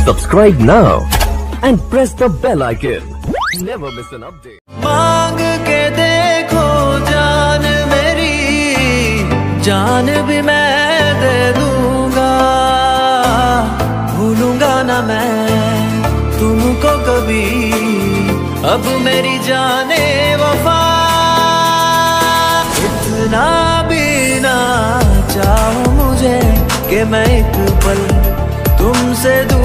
Subscribe now and press the bell icon. Never miss an update. मांग के देखो जान मेरी, जान भी मैं दे दूंगा। भूलूंगा ना मैं तुमको कभी, अब मेरी जाने वफा। इतना भी ना चाहो मुझे कि मैं एक पल तुमसे दूर